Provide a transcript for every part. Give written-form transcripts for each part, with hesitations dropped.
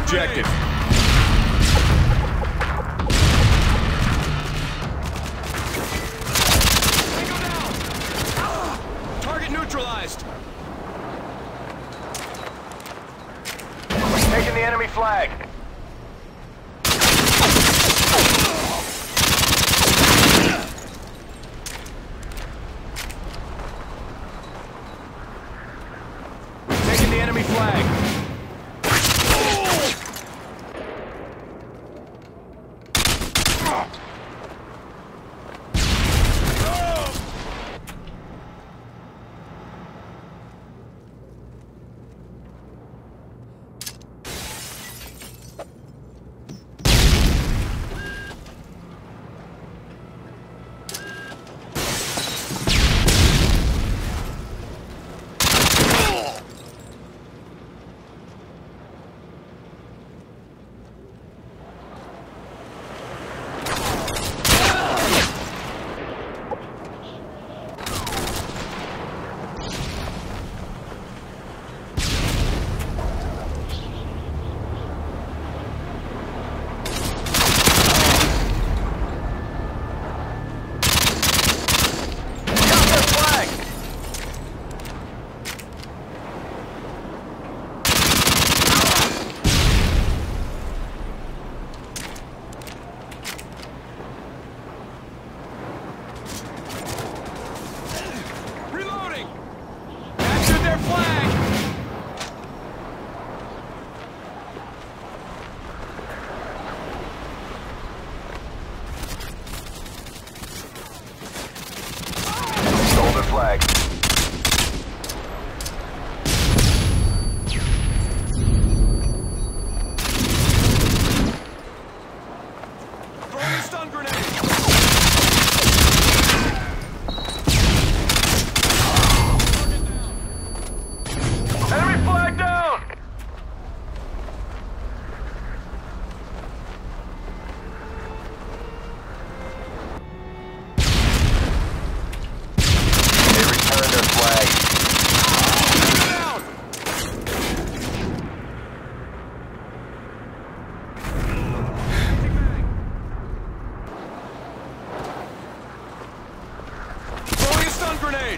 objective. Tango down. Target neutralized. Taking the enemy flag. Taking the enemy flag. Flag. Throwing a stun grenade. Enemy flag down. Grenade!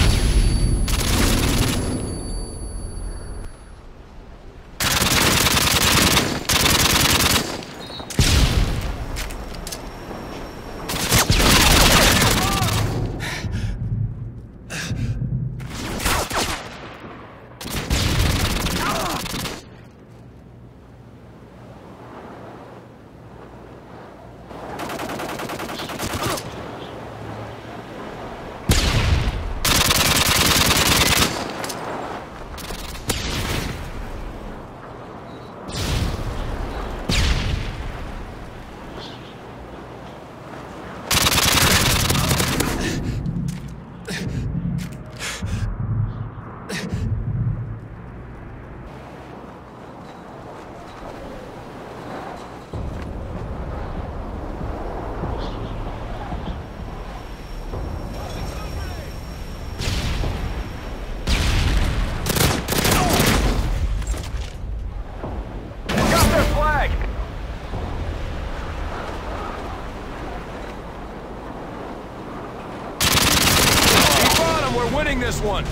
We're winning this one.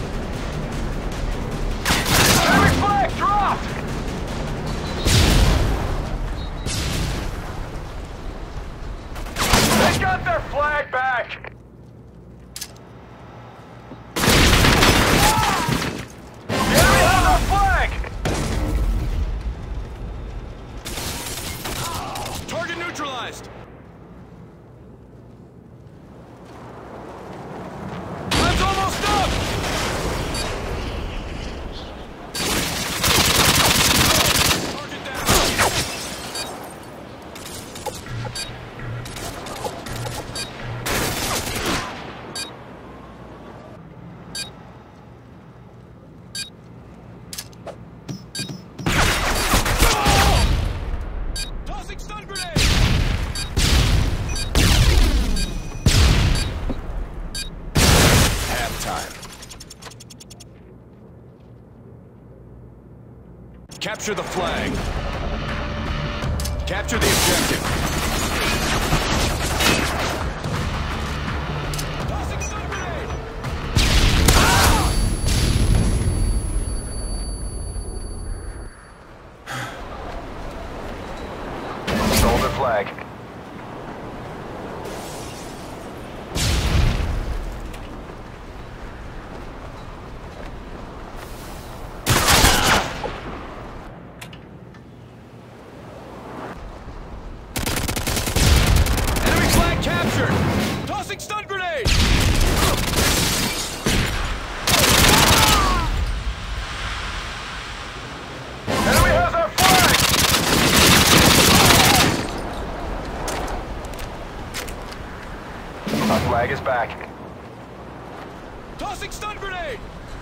Enemy flag dropped. They got their flag back. The enemy has our flag. Target neutralized. Almost up! Target down. Tossing stun grenade! Halftime. Capture the flag. Capture the objective. Tossing stun grenade! Sold their flag. Enemy flag captured! Tossing stun grenade! Enemy has our flag! Our flag is back. Tossing stun grenade!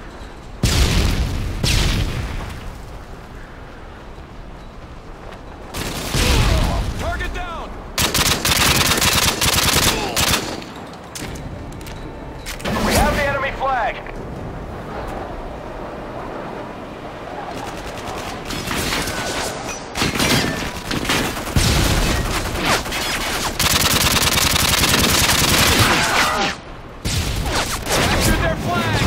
Target down! We have the enemy flag. Captured their flag!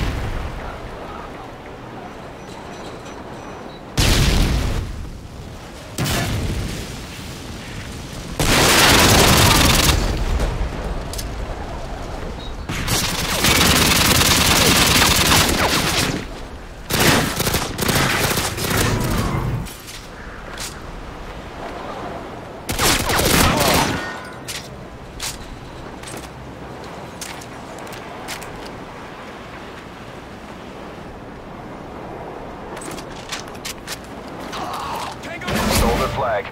Tango down! Sold their flag.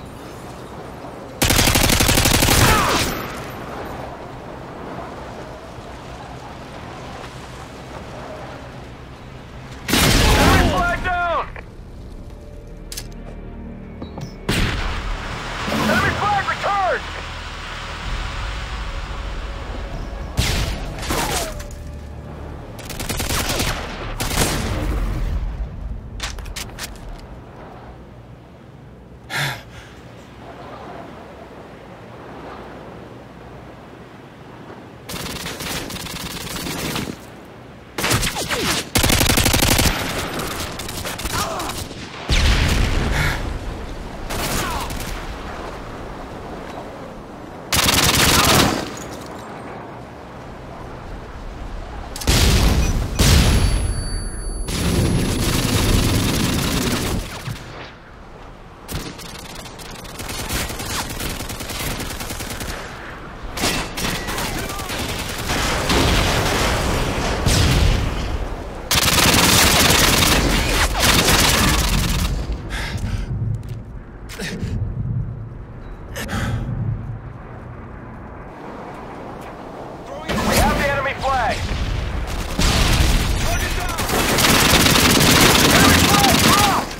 Enemy flag down! Enemy flag returned! We have the enemy flag. Target down! Enemy flag dropped!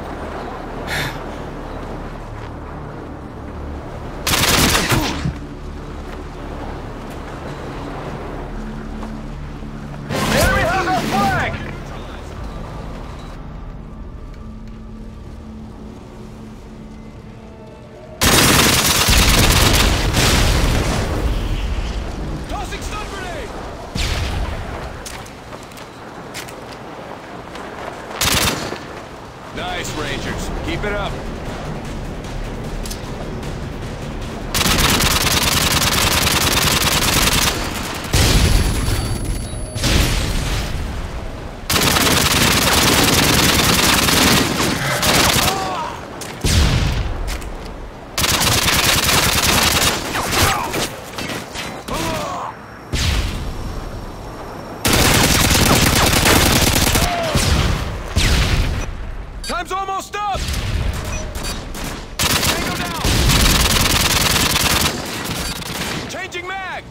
The enemy has our flag! Tossing stun grenade! Nice, Rangers. Keep it up. Time's almost up! Tango down! Changing mag!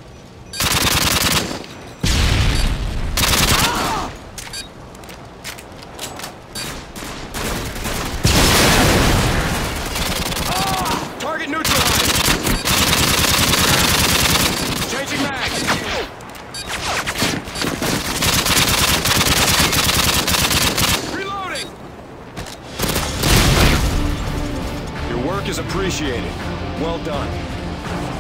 Target neutralized! Changing mag! Reloading! Your work work is appreciated. Well done.